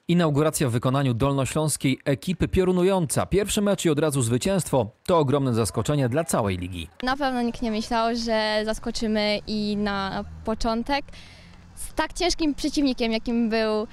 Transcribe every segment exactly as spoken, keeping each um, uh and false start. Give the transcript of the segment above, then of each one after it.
Inauguracja w wykonaniu dolnośląskiej ekipy piorunująca. Pierwszy mecz i od razu zwycięstwo to ogromne zaskoczenie dla całej ligi. Na pewno nikt nie myślał, że zaskoczymy i na początek z tak ciężkim przeciwnikiem, jakim był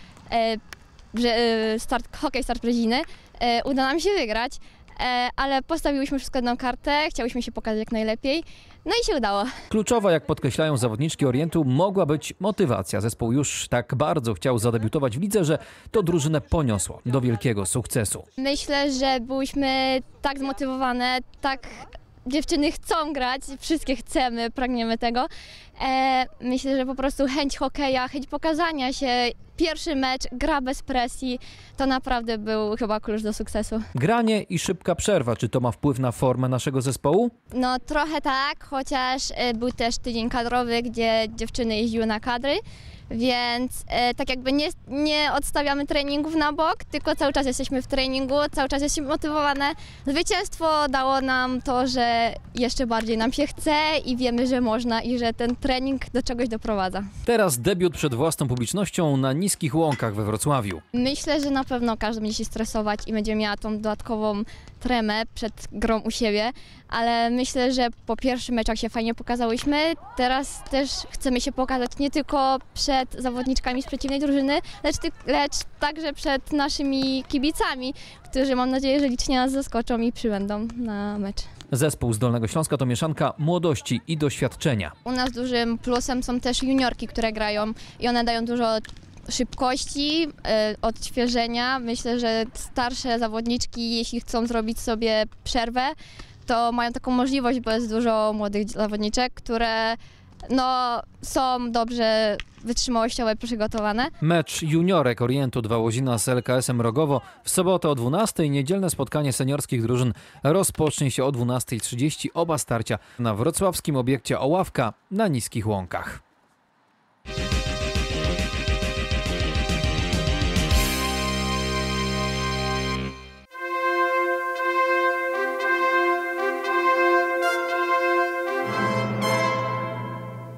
e, start, hokej Start Brzeziny, e, uda nam się wygrać, e, ale postawiłyśmy wszystko na kartę, chciałyśmy się pokazać jak najlepiej, no i się udało. Kluczowa, jak podkreślają zawodniczki Orientu, mogła być motywacja. Zespół już tak bardzo chciał zadebiutować w lidze, że to drużynę poniosło do wielkiego sukcesu. Myślę, że byłyśmy tak zmotywowane, tak dziewczyny chcą grać, wszystkie chcemy, pragniemy tego. E, myślę, że po prostu chęć hokeja, chęć pokazania się, pierwszy mecz, gra bez presji, to naprawdę był chyba klucz do sukcesu. Granie i szybka przerwa, czy to ma wpływ na formę naszego zespołu? No trochę tak, chociaż e, był też tydzień kadrowy, gdzie dziewczyny jeździły na kadry, więc e, tak jakby nie, nie odstawiamy treningów na bok, tylko cały czas jesteśmy w treningu, cały czas jesteśmy motywowane. Zwycięstwo dało nam to, że jeszcze bardziej nam się chce i wiemy, że można i że ten trening do czegoś doprowadza. Teraz debiut przed własną publicznością na Niskich Łąkach we Wrocławiu. Myślę, że na pewno każdy będzie się stresować i będzie miała tą dodatkową tremę przed grą u siebie, ale myślę, że po pierwszym meczach się fajnie pokazałyśmy. Teraz też chcemy się pokazać nie tylko przed zawodniczkami z przeciwnej drużyny, lecz, lecz także przed naszymi kibicami, którzy mam nadzieję, że licznie nas zaskoczą i przybędą na mecz. Zespół z Dolnego Śląska to mieszanka młodości i doświadczenia. U nas dużym plusem są też juniorki, które grają i one dają dużo szybkości, e, odświeżenia. Myślę, że starsze zawodniczki, jeśli chcą zrobić sobie przerwę, to mają taką możliwość, bo jest dużo młodych zawodniczek, które no, są dobrze wytrzymałościowo przygotowane. Mecz juniorek Orientu dwa Łozina z L K S-em Rogowo w sobotę o dwunastej. Niedzielne spotkanie seniorskich drużyn rozpocznie się o dwunastej trzydzieści. Oba starcia na wrocławskim obiekcie Oławka na Niskich Łąkach.